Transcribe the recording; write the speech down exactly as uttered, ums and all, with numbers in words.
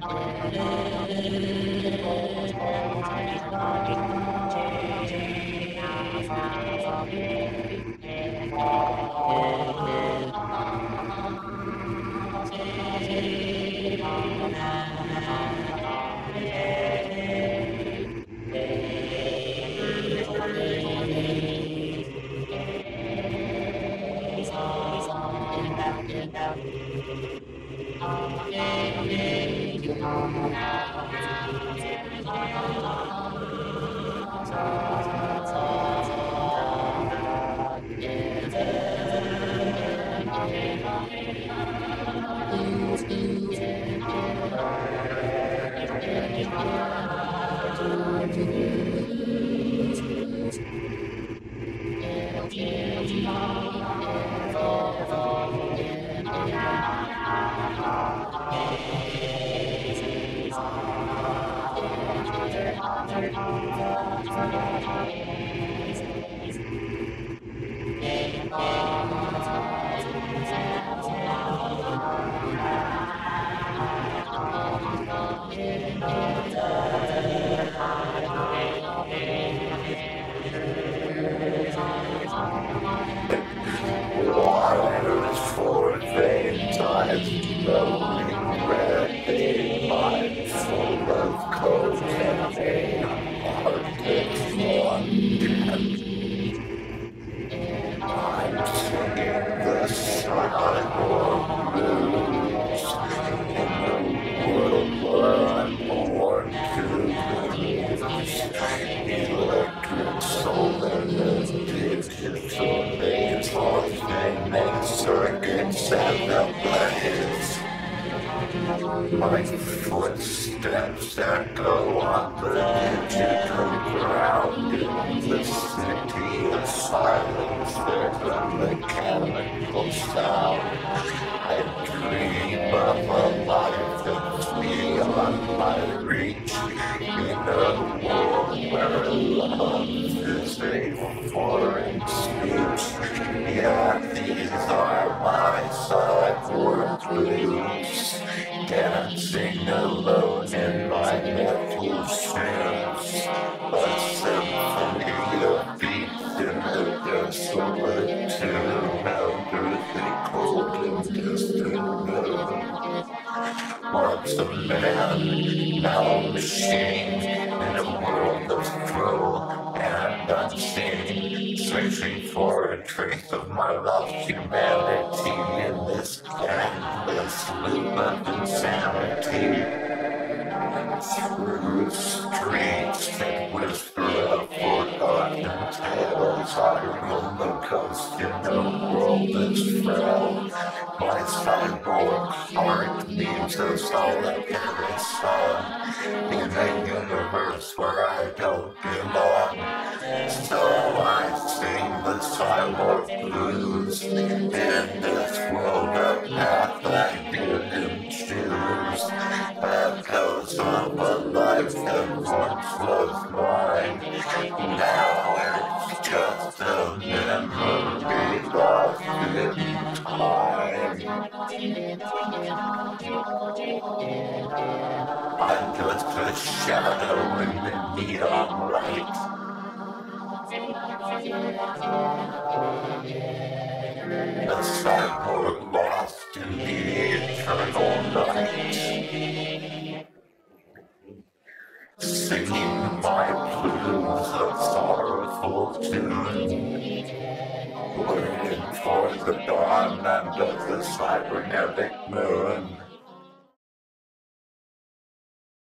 Waters for vain times, rolling red, a mind full of cold and pain, heartless one. I'm singing the Cyborg blues in the world where I'm born to lose. Electric soul and the digital days, all they make circuits and the blaze. My footsteps echo on the digital ground in the city of silence. There's a mechanical sound. I dream of a life that's beyond my reach, in a world where love is a foreign speech. Yeah, these are my cyborg blues, dancing alone in my metal shoes. A symphony of beats in a desolate tune, under the cold and distant moon. Once a man, now a machine, in a world of cruel and unseen, searching for a trace of my lost humanity in this endless loop of insanity. Through streets that whisper of forgotten tales, I roam the coast in a world that's frail. My cyborg heart beats a solitary song in a universe where I don't belong. So I sing the cyborg blues in this world of path I didn't choose. Echoes of a life that once was mine, now it's just a memory lost in time. I'm just a shadow in the neon light. A cyborg lost in the eternal night, singing my blues a sorrowful tune, waiting for the dawn under the cybernetic moon.